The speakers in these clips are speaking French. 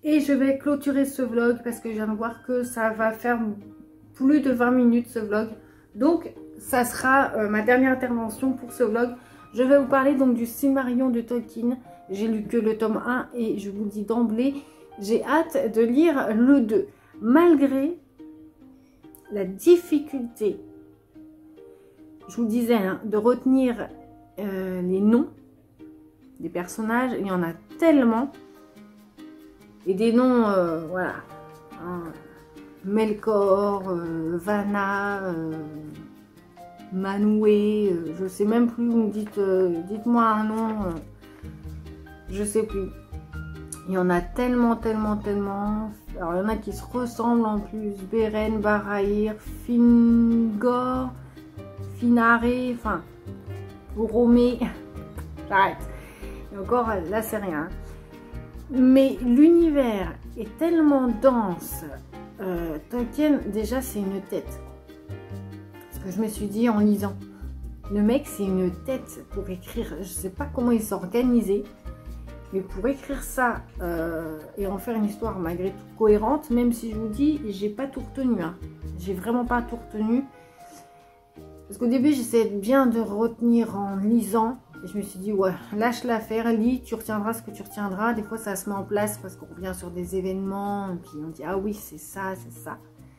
Et je vais clôturer ce vlog parce que je viens de voir que ça va faire plus de 20 minutes ce vlog. Donc ça sera ma dernière intervention pour ce vlog. Je vais vous parler donc du Silmarillion de Tolkien. J'ai lu que le tome 1 et je vous le dis d'emblée, j'ai hâte de lire le 2. Malgré la difficulté, je vous disais, hein, de retenir les noms des personnages, il y en a tellement. Et des noms, voilà, hein, Melkor, Vanna, Manwë, je sais même plus, vous me dites, dites-moi un nom, je sais plus. Il y en a tellement. Alors il y en a qui se ressemblent en plus, Beren, Barahir, Fingor, Finaré, enfin, Boromé, j'arrête. Et encore, là c'est rien. Mais l'univers est tellement dense. Tolkien, déjà c'est une tête. Parce que je me suis dit en lisant, le mec c'est une tête pour écrire, je sais pas comment il s'est organisé. Mais pour écrire ça et en faire une histoire malgré tout cohérente, même si je vous dis, j'ai pas tout retenu. Hein. J'ai vraiment pas tout retenu. Parce qu'au début, j'essayais bien de retenir en lisant. Et je me suis dit, ouais, lâche l'affaire, lis, tu retiendras ce que tu retiendras. Des fois, ça se met en place parce qu'on revient sur des événements. Et puis on dit, ah oui, c'est ça, c'est ça.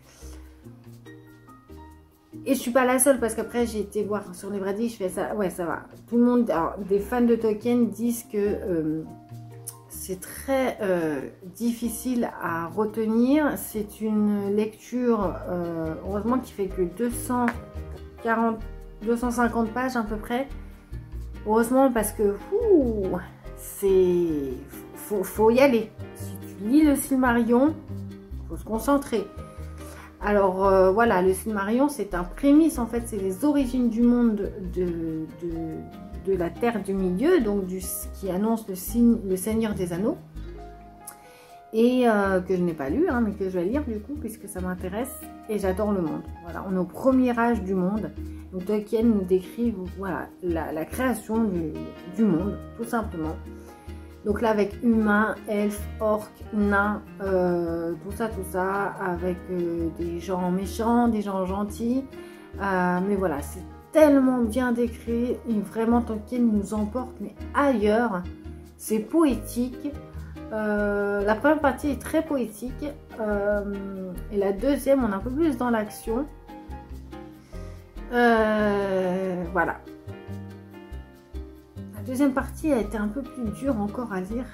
Et je suis pas la seule parce qu'après j'ai été voir sur les Brady, je fais ça, ouais ça va. Tout le monde, alors, des fans de Tolkien disent que c'est très difficile à retenir. C'est une lecture, heureusement qui fait que 250 pages à peu près. Heureusement parce que c'est faut y aller. Si tu lis le Silmarillion, faut se concentrer. Alors voilà, le Silmarillion c'est un prémisse en fait, c'est les origines du monde de la Terre du Milieu, donc qui annonce le Seigneur des Anneaux, et que je n'ai pas lu, hein, mais que je vais lire du coup puisque ça m'intéresse et j'adore le monde. Voilà, on est au premier âge du monde, donc Tolkien nous décrit voilà, la création du monde, tout simplement. Donc là avec humains, elfes, orques, nains, tout ça, avec des gens méchants, des gens gentils. Mais voilà, c'est tellement bien décrit et vraiment Tolkien nous emporte mais ailleurs. C'est poétique. La première partie est très poétique et la deuxième on est un peu plus dans l'action. Voilà. La deuxième partie a été un peu plus dure encore à lire.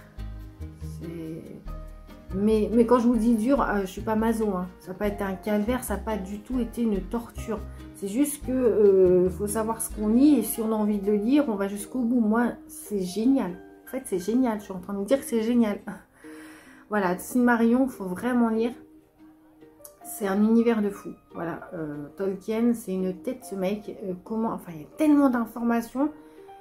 Mais quand je vous dis dur, je suis pas maso. Hein. Ça n'a pas été un calvaire, ça n'a pas du tout été une torture. C'est juste que faut savoir ce qu'on lit et si on a envie de le lire, on va jusqu'au bout. Moi, c'est génial. En fait, c'est génial. Je suis en train de vous dire que c'est génial. Voilà, Silmarillion, il faut vraiment lire. C'est un univers de fou. Voilà, Tolkien, c'est une tête ce mec. Enfin, il y a tellement d'informations.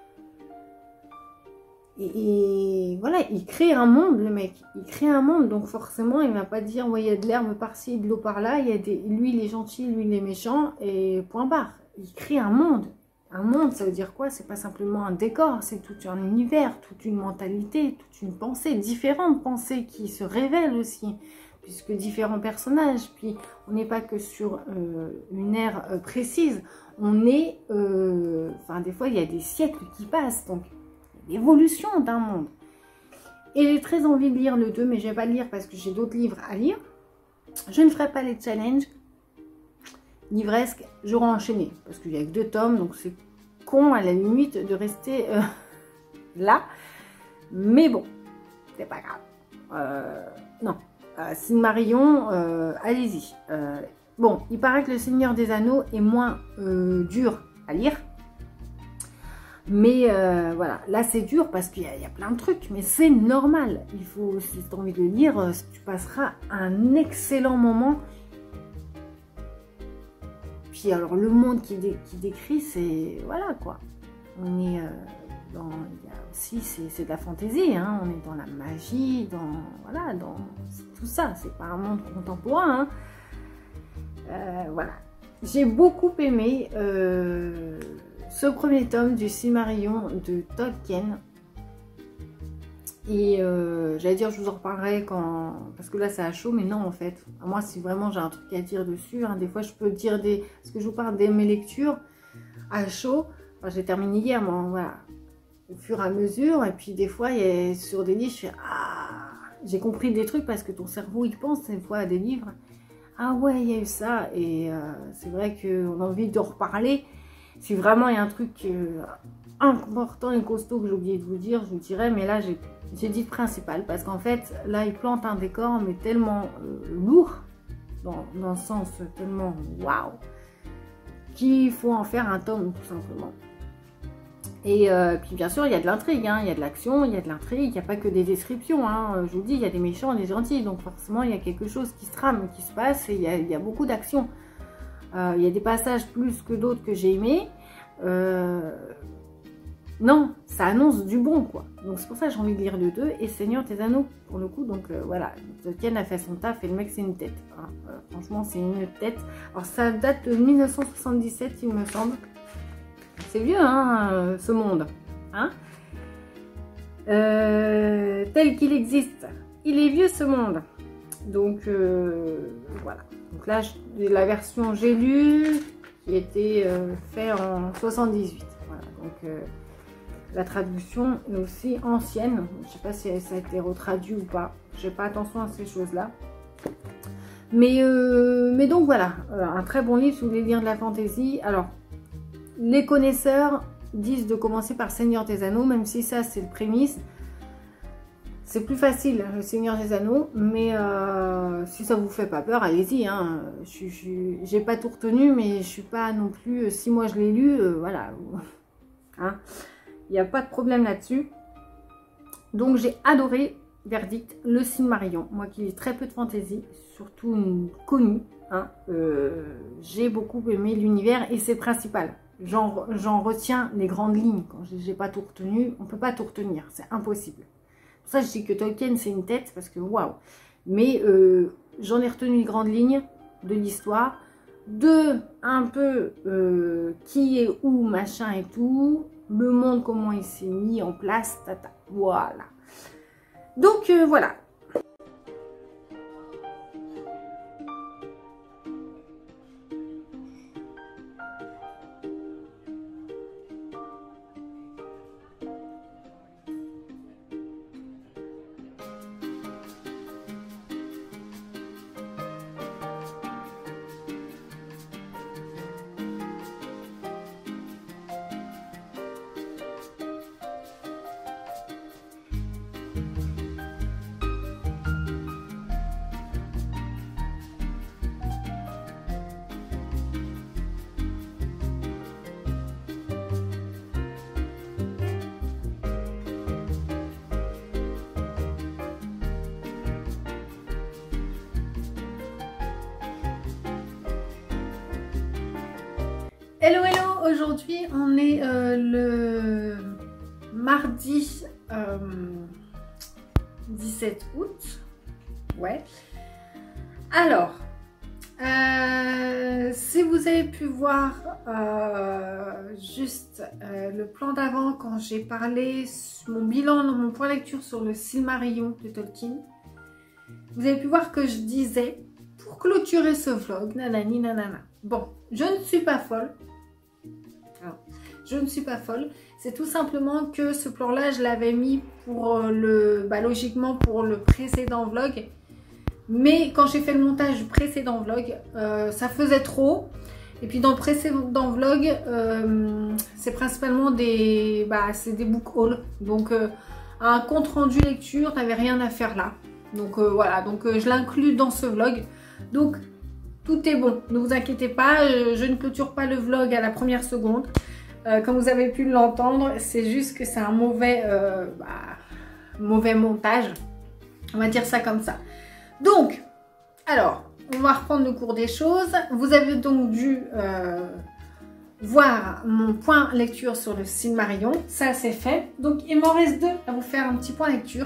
Et voilà, il crée un monde, le mec. Il crée un monde, donc forcément, il ne va pas dire, ouais, il y a de l'herbe par-ci, de l'eau par-là. Lui, il est gentil, lui, il est méchant, et point barre. Il crée un monde. Un monde, ça veut dire quoi? C'est pas simplement un décor, c'est tout un univers, toute une mentalité, toute une pensée, différentes pensées qui se révèlent aussi, puisque différents personnages. Puis, on n'est pas que sur une ère précise. On est, enfin, des fois, il y a des siècles qui passent, donc l'évolution d'un monde. Et j'ai très envie de lire le 2, mais je ne vais pas le lire parce que j'ai d'autres livres à lire. Je ne ferai pas les challenges. Livresque, j'aurai enchaîné parce qu'il n'y a que 2 tomes, donc c'est con à la limite de rester là. Mais bon, c'est pas grave. Non, Silmarillion, allez-y. Bon, il paraît que le Seigneur des Anneaux est moins dur à lire. Mais voilà, là c'est dur parce qu'il y a plein de trucs, mais c'est normal. Il faut, si tu as envie de le lire, tu passeras un excellent moment. Puis alors le monde qui décrit, c'est voilà quoi. On est dans, il y a aussi c'est de la fantaisie, hein. On est dans la magie, voilà, dans tout ça. C'est pas un monde contemporain. Hein. Voilà, j'ai beaucoup aimé. Ce premier tome du Silmarillion de Tolkien. Et j'allais dire, je vous en reparlerai quand... Parce que là, c'est à chaud, mais non, en fait. Moi, si vraiment j'ai un truc à dire dessus, hein, des fois, je peux dire des... Parce que je vous parle de mes lectures à chaud. Enfin, j'ai terminé hier, moi, voilà. Au fur et à mesure. Et puis, des fois, sur des livres, je fais... Ah, j'ai compris des trucs parce que ton cerveau, il pense, des fois, à des livres. Ah ouais, il y a eu ça. Et c'est vrai qu'on a envie de reparler. Si vraiment il y a un truc important et costaud que j'ai oublié de vous dire, je vous dirais. Mais là, j'ai dit le principal. Parce qu'en fait, là, il plante un décor, mais tellement lourd, dans le sens tellement waouh, qu'il faut en faire un tome, tout simplement. Et puis bien sûr, il y a de l'intrigue, hein, il y a de l'action, il y a de l'intrigue, il n'y a pas que des descriptions. Hein. Je vous dis, il y a des méchants et des gentils, donc forcément, il y a quelque chose qui se trame, qui se passe, et il y a beaucoup d'action. Il y a des passages plus que d'autres que j'ai aimés. Non, ça annonce du bon, quoi. Donc c'est pour ça que j'ai envie de lire le 2 et Seigneur des Anneaux, pour le coup. Donc voilà, Tolkien a fait son taf et le mec, c'est une tête. Hein. Franchement, c'est une tête. Alors ça date de 1977, il me semble. C'est vieux, hein, ce monde. Hein, tel qu'il existe. Il est vieux, ce monde. Donc, voilà. Donc là, la version j'ai lu, qui était faite en 78. Voilà. Donc, la traduction est aussi ancienne. Je ne sais pas si ça a été retraduit ou pas. Je n'ai pas attention à ces choses-là. Mais donc, voilà. Un très bon livre si vous voulez lire de la fantaisie. Alors, les connaisseurs disent de commencer par Seigneur des Anneaux, même si ça, c'est le prémisse. C'est plus facile, le Seigneur des Anneaux, mais si ça vous fait pas peur, allez-y. Hein. J'ai pas tout retenu, mais je suis pas non plus... Si moi je l'ai lu, voilà. Hein. Il n'y a pas de problème là-dessus. Donc j'ai adoré, verdict, le Silmarillion. Moi qui lis très peu de fantaisie, surtout connu. Hein. J'ai beaucoup aimé l'univers et c'est principal. J'en retiens les grandes lignes. Quand j'ai pas tout retenu, on peut pas tout retenir, c'est impossible. Pour ça, je dis que Tolkien, c'est une tête, parce que waouh. Mais j'en ai retenu les grandes lignes de l'histoire, de un peu qui est où, machin et tout, le monde, comment il s'est mis en place, tata. Voilà. Donc, voilà. Hello, hello! Aujourd'hui, on est le mardi 17 août. Ouais. Alors, si vous avez pu voir juste le plan d'avant quand j'ai parlé mon bilan, mon point lecture sur le Silmarillion de Tolkien, vous avez pu voir que je disais, pour clôturer ce vlog, nanani nanana. Bon, je ne suis pas folle. Alors, je ne suis pas folle. C'est tout simplement que ce plan-là, je l'avais mis pour logiquement pour le précédent vlog. Mais quand j'ai fait le montage du précédent vlog, ça faisait trop. Et puis dans le précédent vlog, c'est principalement des book hauls. Donc un compte rendu lecture, t'avais rien à faire là. Donc voilà, donc je l'inclus dans ce vlog. Donc tout est bon, ne vous inquiétez pas, je ne clôture pas le vlog à la première seconde. Comme vous avez pu l'entendre, c'est juste que c'est un mauvais montage. On va dire ça comme ça. Donc, alors, on va reprendre le cours des choses. Vous avez donc dû voir mon point lecture sur le Silmarillion. Ça, c'est fait. Donc, il m'en reste deux à vous faire un petit point lecture.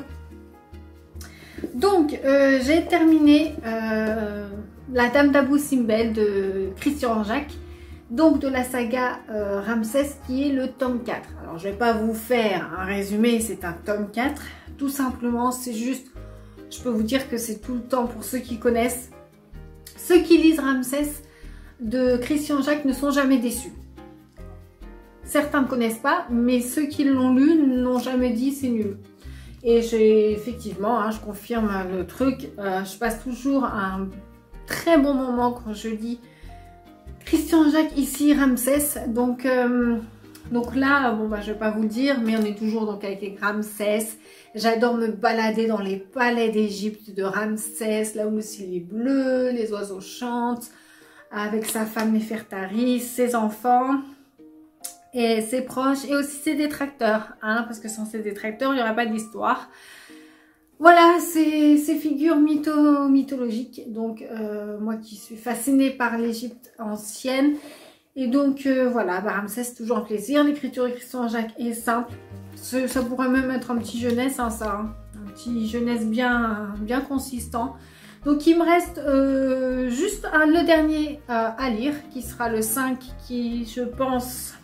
Donc, j'ai terminé La Dame d'Abou Simbel de Christian Jacques. donc de la saga Ramsès, qui est le tome 4. Alors je vais pas vous faire un résumé, c'est un tome 4, tout simplement, c'est juste, je peux vous dire que c'est tout le temps pour ceux qui connaissent. Ceux qui lisent Ramsès de Christian Jacques ne sont jamais déçus. Certains ne connaissent pas, mais ceux qui l'ont lu n'ont jamais dit c'est nul. Et j'ai effectivement, hein, je confirme le truc, je passe toujours un très bon moment quand je lis Christian Jacques ici, Ramsès. Donc là, bon bah je vais pas vous le dire, mais on est toujours donc avec Ramsès. J'adore me balader dans les palais d'Égypte de Ramsès, là où le ciel est bleu, les oiseaux chantent, avec sa femme Néfertari, ses enfants et ses proches, et aussi ses détracteurs, hein, parce que sans ses détracteurs, il n'y aurait pas d'histoire. Voilà, ces figures mythologiques, donc moi qui suis fascinée par l'Égypte ancienne, et donc voilà, bah, Ramsès, toujours un plaisir. L'écriture de Christian Jacques est simple, ça pourrait même être un petit jeunesse, hein, ça, hein, un petit jeunesse bien consistant. Donc il me reste juste le dernier à lire, qui sera le 5, qui je pense,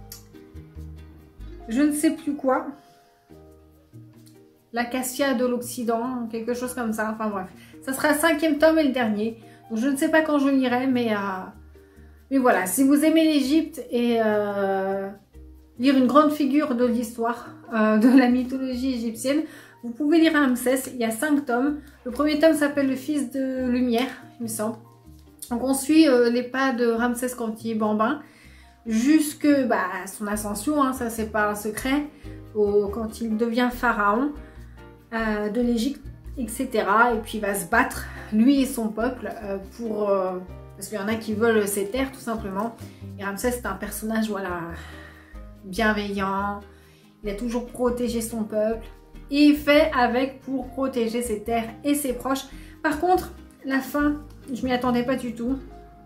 je ne sais plus quoi, l'Acacia de l'Occident, quelque chose comme ça, enfin bref. Ça sera le 5e tome et le dernier. Donc je ne sais pas quand je lirai, mais voilà, si vous aimez l'Égypte et lire une grande figure de l'histoire, de la mythologie égyptienne, vous pouvez lire Ramsès. Il y a 5 tomes. Le premier tome s'appelle Le Fils de Lumière, il me semble. Donc on suit les pas de Ramsès quand il est bambin, jusque son ascension, hein, ça c'est pas un secret, quand il devient pharaon de l'Égypte, etc. Et puis il va se battre, lui et son peuple, parce qu'il y en a qui veulent ses terres tout simplement. Et Ramsès c'est un personnage, voilà, bienveillant, il a toujours protégé son peuple, et il fait avec pour protéger ses terres et ses proches. Par contre, la fin, je m'y attendais pas du tout.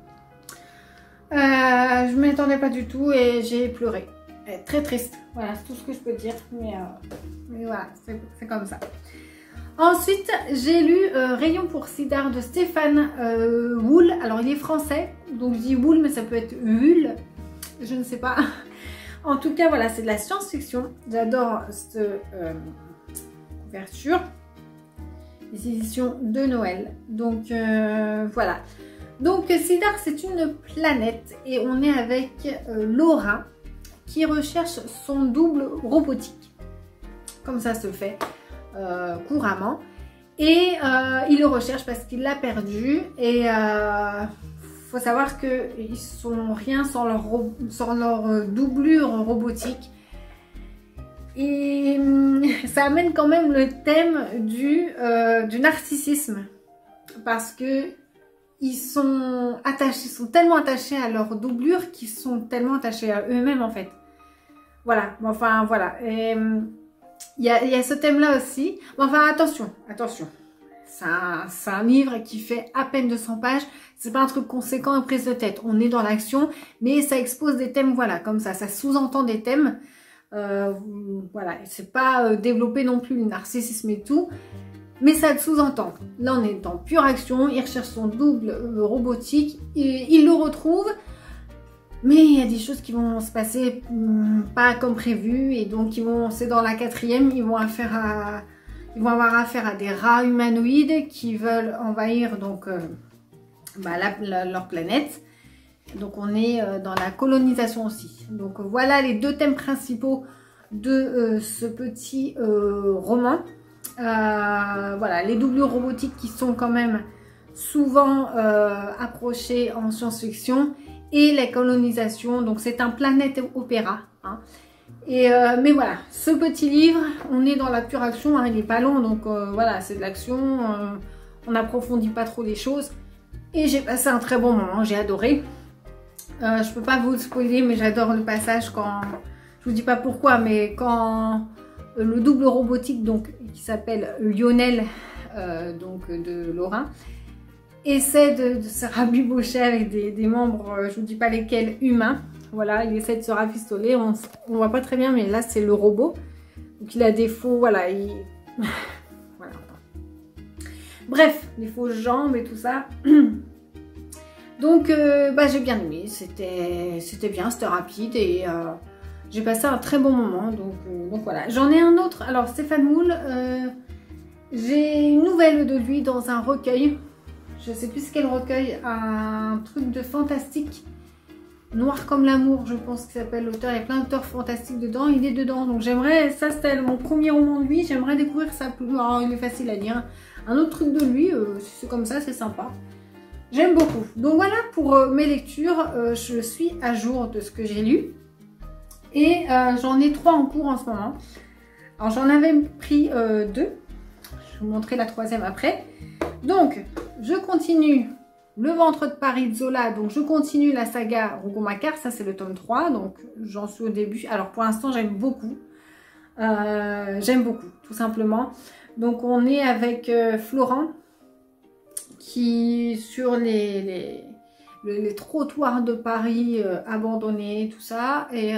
Je m'y attendais pas du tout et j'ai pleuré. Très triste, voilà, c'est tout ce que je peux dire, mais voilà, c'est comme ça. Ensuite, j'ai lu Rayon pour Sidar de Stéphane Wool. Alors, il est français, donc je dis Wool, mais ça peut être Wool, je ne sais pas. En tout cas, voilà, c'est de la science-fiction. J'adore cette couverture. Les éditions de Noël. Donc, voilà. Donc, Sidar, c'est une planète et on est avec Laura qui recherche son double robotique. Comme ça se fait couramment. Et il le recherche parce qu'il l'a perdu. Et faut savoir qu'ils sont rien sans leur doublure robotique. Et ça amène quand même le thème du narcissisme. Parce que ils sont tellement attachés à leur doublure qu'ils sont tellement attachés à eux-mêmes en fait. Voilà, enfin voilà. Il y a ce thème-là aussi. Enfin attention. C'est un livre qui fait à peine 200 pages. C'est pas un truc conséquent et prise de tête. On est dans l'action, mais ça expose des thèmes, voilà, comme ça. Ça sous-entend des thèmes. Voilà, c'est pas développé non plus le narcissisme et tout. Mais ça le sous-entend. Là, on est en pure action. Il recherche son double robotique. Il le retrouve. Mais il y a des choses qui vont se passer pas comme prévu. Et donc, c'est dans la 4e. Ils vont avoir affaire à des rats humanoïdes qui veulent envahir donc, leur planète. Donc, on est dans la colonisation aussi. Donc, voilà les 2 thèmes principaux de ce petit roman. Voilà, les doublures robotiques qui sont quand même souvent approchées en science-fiction et la colonisation, donc c'est un planète opéra, hein. Mais voilà, ce petit livre, on est dans la pure action, hein, il n'est pas long, donc voilà, c'est de l'action, on n'approfondit pas trop les choses et j'ai passé un très bon moment, j'ai adoré. Je peux pas vous le spoiler, mais j'adore le passage quand, je vous dis pas pourquoi, mais quand le double robotique, donc qui s'appelle Lionel, donc de Laura, essaie de se rabibocher avec des membres, je vous dis pas lesquels, humains. Voilà, il essaie de se rafistoler, on voit pas très bien, mais là c'est le robot. Donc il a des faux, voilà, voilà. Bref, les fausses jambes et tout ça. Donc j'ai bien aimé, c'était bien, c'était rapide et j'ai passé un très bon moment. Donc voilà, j'en ai un autre. Alors Stéphane Moule, j'ai une nouvelle de lui dans un recueil. Je sais plus quel recueil, un truc de fantastique. Noir comme l'amour, je pense qu'il s'appelle l'auteur. Il y a plein d'auteurs fantastiques dedans. Il est dedans. Donc j'aimerais, ça c'était mon premier roman de lui. J'aimerais découvrir ça plus. Alors, il est facile à lire. Un autre truc de lui, c'est comme ça, c'est sympa. J'aime beaucoup. Donc voilà pour mes lectures. Je suis à jour de ce que j'ai lu. Et j'en ai 3 en cours en ce moment. Alors j'en avais pris 2. Je vais vous montrer la 3e après. Donc je continue Le ventre de Paris de Zola. Donc je continue la saga Rougon-Macquart. Ça c'est le tome 3. Donc j'en suis au début. Alors pour l'instant j'aime beaucoup. Tout simplement. Donc on est avec Florent qui sur les trottoirs de Paris abandonnés, tout ça, et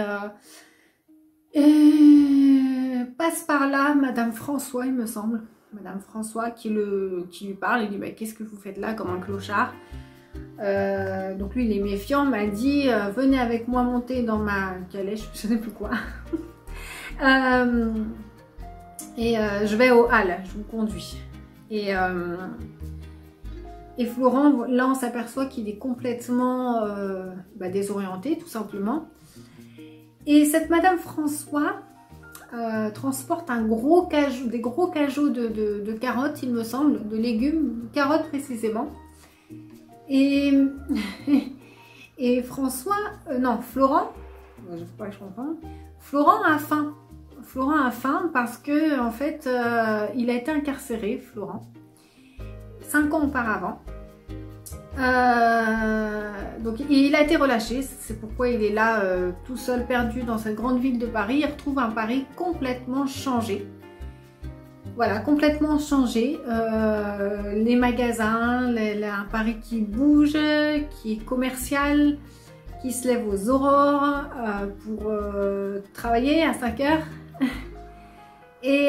passe par là Madame François, il me semble, Madame François qui lui parle, il dit « Qu'est-ce que vous faites là comme un clochard ?» Donc lui il est méfiant, m'a dit « Venez avec moi monter dans ma calèche, je ne sais plus quoi. » je vais au hall, je vous conduis. Et Florent, là on s'aperçoit qu'il est complètement désorienté tout simplement. Et cette Madame François transporte des gros cajots de carottes, il me semble, de légumes, carottes précisément. Et Florent, je sais pas, je comprends. Florent a faim. Florent a faim parce que en fait, il a été incarcéré, Florent. 5 ans auparavant. Donc il a été relâché, c'est pourquoi il est là tout seul perdu dans cette grande ville de Paris. Il retrouve un Paris complètement changé. Voilà, complètement changé. Les magasins, un Paris qui bouge, qui est commercial, qui se lève aux aurores pour travailler à 5 heures. Et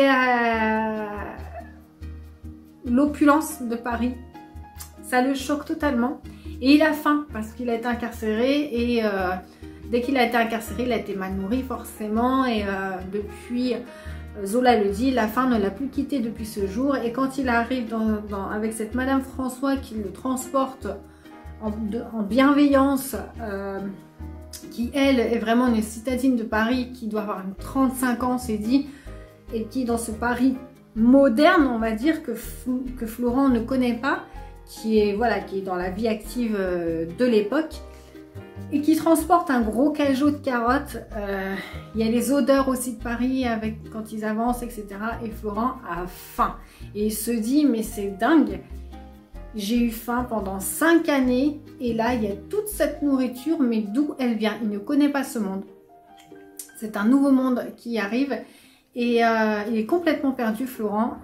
l'opulence de Paris, ça le choque totalement. Et il a faim parce qu'il a été incarcéré et dès qu'il a été incarcéré, il a été mal nourri forcément et depuis, Zola le dit, la faim ne l'a plus quitté depuis ce jour. Et quand il arrive avec cette Madame François qui le transporte en bienveillance, qui elle est vraiment une citadine de Paris qui doit avoir 35 ans, c'est dit, et qui dans ce Paris moderne, on va dire, que Florent ne connaît pas, qui est dans la vie active de l'époque, et qui transporte un gros cajot de carottes. Il y a les odeurs aussi de Paris quand ils avancent, etc. Et Florent a faim. Et il se dit, mais c'est dingue, j'ai eu faim pendant 5 années, et là, il y a toute cette nourriture, mais d'où elle vient? Il ne connaît pas ce monde. C'est un nouveau monde qui arrive. Et il est complètement perdu, Florent.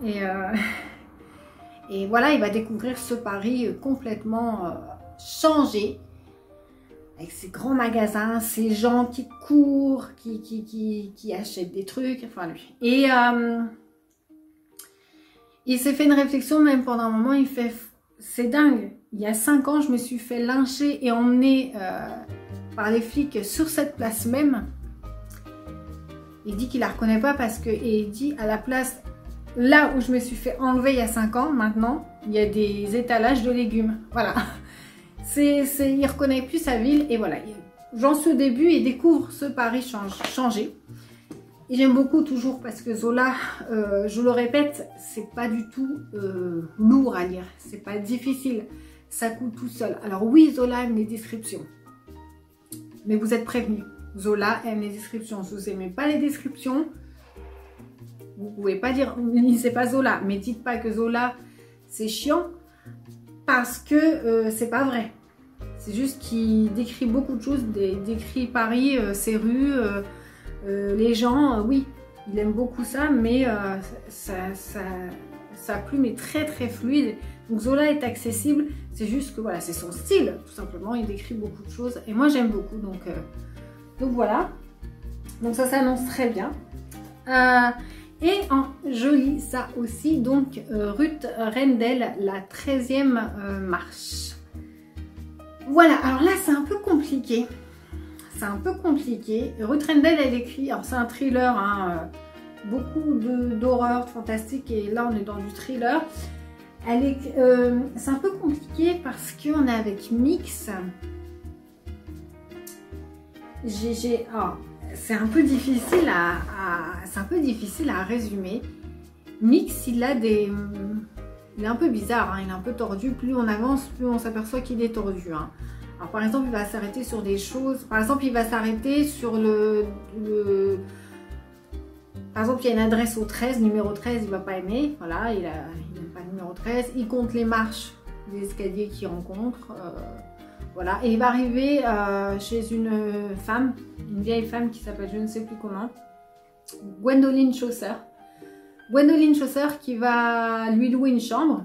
Et voilà, il va découvrir ce Paris complètement changé. Avec ses grands magasins, ces gens qui courent, qui achètent des trucs. Enfin, lui. Et il s'est fait une réflexion, même pendant un moment, il fait... C'est dingue. Il y a 5 ans, je me suis fait lyncher et emmener par les flics sur cette place même. Il dit qu'il la reconnaît pas parce que, et il dit à la place, là où je me suis fait enlever il y a 5 ans, maintenant, il y a des étalages de légumes. Voilà. Il reconnaît plus sa ville et voilà. J'en suis au début et découvre ce Paris changé. Et j'aime beaucoup toujours parce que Zola, je le répète, c'est pas du tout lourd à lire. C'est pas difficile. Ça coule tout seul. Alors oui, Zola aime les descriptions. Mais vous êtes prévenus. Zola aime les descriptions. Si vous n'aimez pas les descriptions, vous pouvez pas dire c'est pas Zola, mais dites pas que Zola c'est chiant parce que c'est pas vrai. C'est juste qu'il décrit beaucoup de choses, décrit Paris, ses rues, les gens. Oui, il aime beaucoup ça, mais sa plume est très très fluide. Donc Zola est accessible. C'est juste que voilà, c'est son style, tout simplement. Il décrit beaucoup de choses et moi j'aime beaucoup. Donc voilà, donc ça s'annonce très bien. Je lis ça aussi, donc Ruth Rendell, la 13e marche. Voilà, alors là c'est un peu compliqué. C'est un peu compliqué. Ruth Rendell, elle écrit, alors c'est un thriller, hein, beaucoup d'horreur, de fantastique, et là on est dans du thriller. C'est un peu compliqué parce qu'on est avec Mix. C'est un peu difficile à résumer. Mix, il est un peu bizarre, hein, il est un peu tordu. Plus on avance, plus on s'aperçoit qu'il est tordu. Hein. Alors par exemple, il va s'arrêter sur des choses. Par exemple, il va s'arrêter sur Par exemple, il y a une adresse au 13, numéro 13, il ne va pas aimer. Voilà, il n'aime pas le numéro 13. Il compte les marches des escaliers qu'il rencontre. Voilà, et il va arriver chez une vieille femme qui s'appelle je ne sais plus comment, Gwendoline Chaucer. Gwendoline Chaucer qui va lui louer une chambre.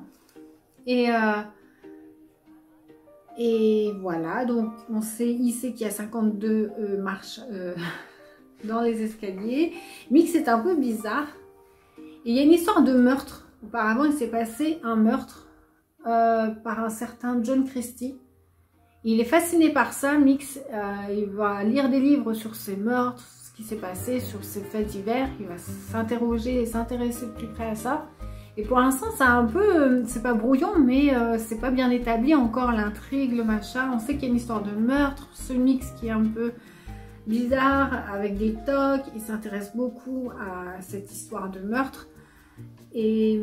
Et voilà, donc il sait qu'il y a 52 marches dans les escaliers. Mix est un peu bizarre. Et il y a une histoire de meurtre. Auparavant, il s'est passé un meurtre par un certain John Christie. Il est fasciné par ça, Mix. Il va lire des livres sur ces meurtres, ce qui s'est passé, sur ces faits divers. Il va s'interroger et s'intéresser de plus près à ça. Et pour l'instant, c'est un peu, c'est pas brouillon, mais c'est pas bien établi encore l'intrigue, le machin. On sait qu'il y a une histoire de meurtre, ce Mix qui est un peu bizarre, avec des tocs. Il s'intéresse beaucoup à cette histoire de meurtre. Et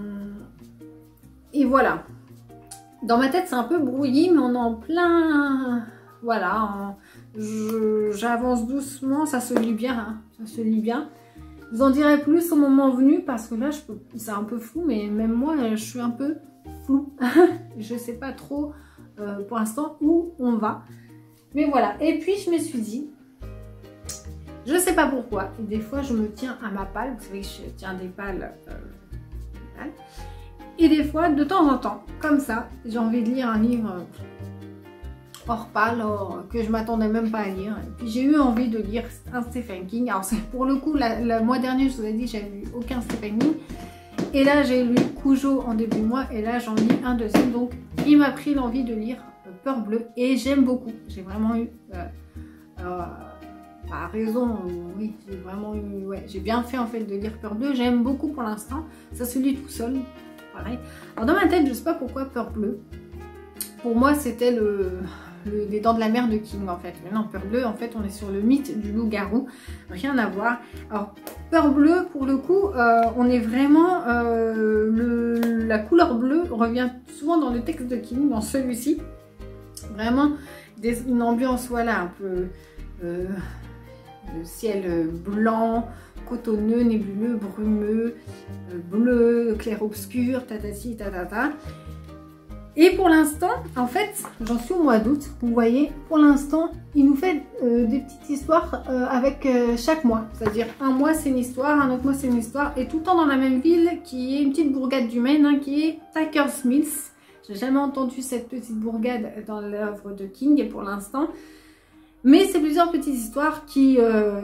voilà. Dans ma tête, c'est un peu brouillé, mais on est en plein... Voilà, j'avance doucement, ça se lit bien, hein, ça se lit bien. Je vous en dirai plus au moment venu, parce que là, c'est un peu flou, mais même moi, je suis un peu flou. Je ne sais pas trop, pour l'instant, où on va. Mais voilà, et puis je me suis dit, je ne sais pas pourquoi, et des fois, je me tiens à ma palle, vous savez que je tiens des pales... Et des fois, de temps en temps, comme ça, j'ai envie de lire un livre hors palle, que je m'attendais même pas à lire. Et puis j'ai eu envie de lire un Stephen King. Alors pour le coup, le mois dernier, je vous ai dit, j'avais lu aucun Stephen King. Et là, j'ai lu Cujo en début de mois, et là, j'en lis un deuxième. Donc, il m'a pris l'envie de lire Peur bleue, et j'aime beaucoup. J'ai vraiment eu... à raison, oui, j'ai vraiment eu... Ouais, j'ai bien fait en fait de lire Peur bleue. J'aime beaucoup pour l'instant. Ça se lit tout seul. Pareil. Alors dans ma tête, je sais pas pourquoi Peur bleue. Pour moi, c'était les Dents de la Mer de King en fait. Mais non, Peur bleue, en fait, on est sur le mythe du loup-garou. Rien à voir. Alors, Peur bleue, pour le coup, on est vraiment... la couleur bleue revient souvent dans le texte de King, dans celui-ci. Vraiment, une ambiance, voilà, un peu... le ciel blanc, cotonneux, nébuleux, brumeux, bleu, clair-obscur, tatati, tatata. Et pour l'instant, en fait, j'en suis au mois d'août. Vous voyez, pour l'instant, il nous fait des petites histoires avec chaque mois. C'est-à-dire, un mois, c'est une histoire, un autre mois, c'est une histoire. Et tout le temps dans la même ville, qui est une petite bourgade du Maine, hein, qui est Takers Mills. J'ai jamais entendu cette petite bourgade dans l'œuvre de King, pour l'instant. Mais c'est plusieurs petites histoires qui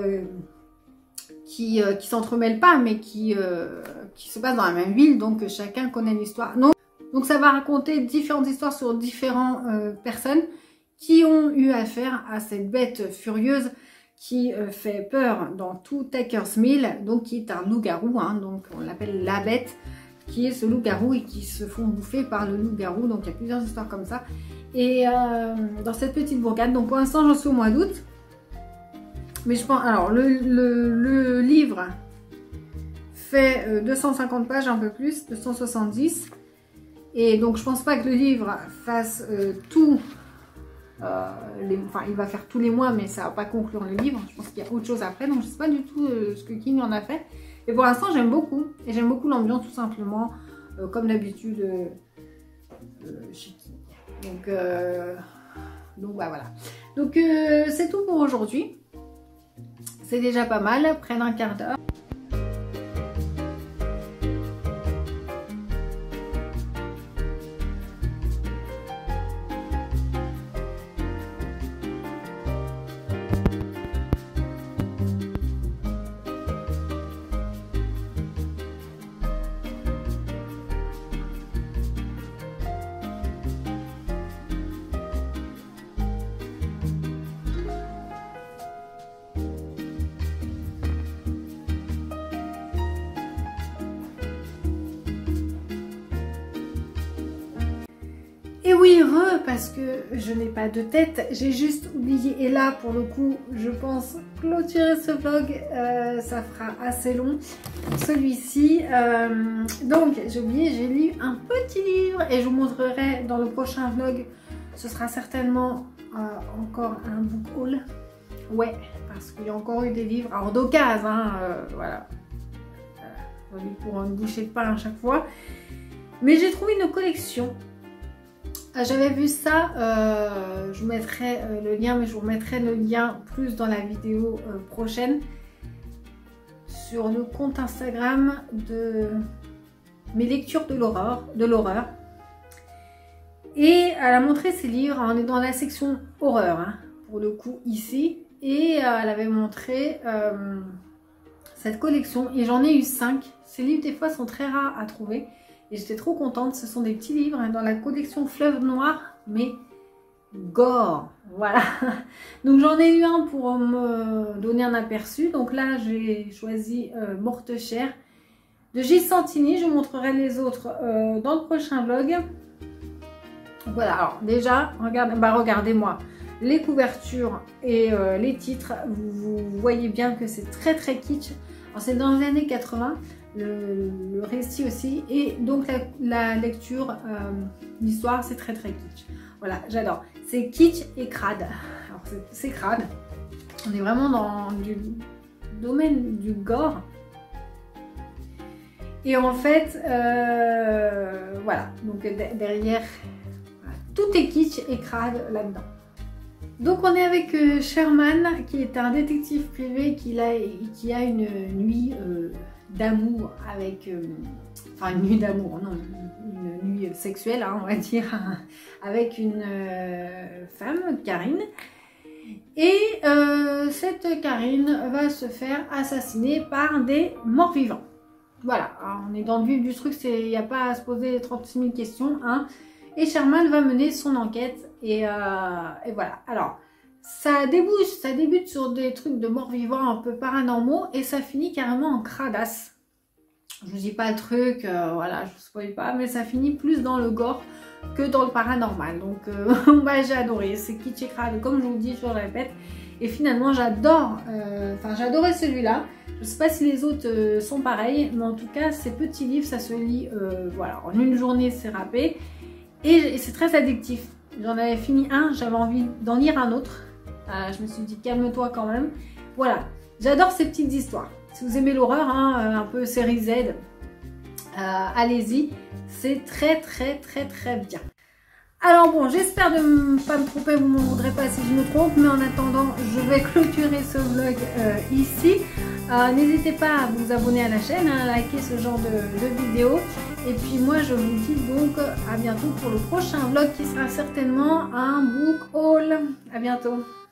s'entremêlent pas, mais qui se passent dans la même ville, donc chacun connaît l'histoire. Donc ça va raconter différentes histoires sur différentes personnes qui ont eu affaire à cette bête furieuse qui fait peur dans tout Takers Mill, donc qui est un loup-garou, hein, donc on l'appelle la bête, qui est ce loup-garou et qui se font bouffer par le loup-garou. Donc il y a plusieurs histoires comme ça. Et dans cette petite bourgade, donc pour l'instant j'en suis au mois d'août. Mais je pense, alors le livre fait 250 pages, un peu plus, 270. Et donc je pense pas que le livre fasse tout, enfin il va faire tous les mois, mais ça va pas conclure le livre. Je pense qu'il y a autre chose après, donc je sais pas du tout ce que King en a fait. Et pour l'instant j'aime beaucoup, et j'aime beaucoup l'ambiance tout simplement, comme d'habitude chez King. Donc bah, voilà. Donc c'est tout pour aujourd'hui. C'est déjà pas mal, près d'un quart d'heure. oui, parce que je n'ai pas de tête, j'ai juste oublié. Et là, pour le coup, je pense clôturer ce vlog, ça fera assez long. Celui-ci, donc j'ai oublié, j'ai lu un petit livre et je vous montrerai dans le prochain vlog. Ce sera certainement encore un book haul. Ouais, parce qu'il y a encore eu des livres, alors d'occasion, hein, voilà. Pour une bouchée de pain à chaque fois. Mais j'ai trouvé une collection. J'avais vu ça, je vous mettrai le lien, mais je vous mettrai le lien plus dans la vidéo prochaine sur le compte Instagram de mes lectures de l'horreur. Et elle a montré ses livres, on est dans la section horreur, hein, pour le coup ici, et elle avait montré cette collection, et j'en ai eu 5. Ces livres des fois sont très rares à trouver. Et j'étais trop contente, ce sont des petits livres hein, dans la collection Fleuve Noir, mais gore, voilà. Donc j'en ai eu un pour me donner un aperçu. Donc là j'ai choisi Morte Chère de Gilles Santini. Je vous montrerai les autres dans le prochain vlog. Voilà, alors déjà, regardez-moi les couvertures et les titres. Vous voyez bien que c'est très très kitsch. Alors c'est dans les années 80. Le récit aussi, et donc la lecture, l'histoire, c'est très très kitsch. Voilà, j'adore. C'est kitsch et crade. Alors c'est crade. On est vraiment dans du domaine du gore. Et en fait, voilà, donc derrière, voilà, tout est kitsch et crade là-dedans. Donc on est avec Sherman, qui est un détective privé qui a une nuit d'amour avec... enfin une nuit d'amour, non, une nuit sexuelle, hein, on va dire, avec une femme, Karine. Et cette Karine va se faire assassiner par des morts-vivants. Voilà, alors, on est dans le vif du truc, il n'y a pas à se poser 36 000 questions, hein. Et Sherman va mener son enquête, et voilà. Alors, ça débute sur des trucs de morts-vivants un peu paranormaux, et ça finit carrément en cradasse. Je vous dis pas le truc, voilà, je vous spoil pas, mais ça finit plus dans le gore que dans le paranormal. Donc, bah, j'ai adoré, c'est kitsch et crade, comme je vous dis, je le répète. Et finalement, j'adore, j'adorais celui-là. Je sais pas si les autres sont pareils, mais en tout cas, ces petits livres, ça se lit, voilà, en une journée, c'est râpé. Et c'est très addictif. J'en avais fini un, j'avais envie d'en lire un autre. Je me suis dit, calme-toi quand même. Voilà, j'adore ces petites histoires. Si vous aimez l'horreur, hein, un peu série Z, allez-y. C'est très très très très bien. Alors bon, j'espère de ne pas me tromper, vous ne m'en voudrez pas si je me trompe. Mais en attendant, je vais clôturer ce vlog ici. N'hésitez pas à vous abonner à la chaîne, à liker ce genre de vidéos. Et puis moi je vous dis donc à bientôt pour le prochain vlog qui sera certainement un book haul. À bientôt.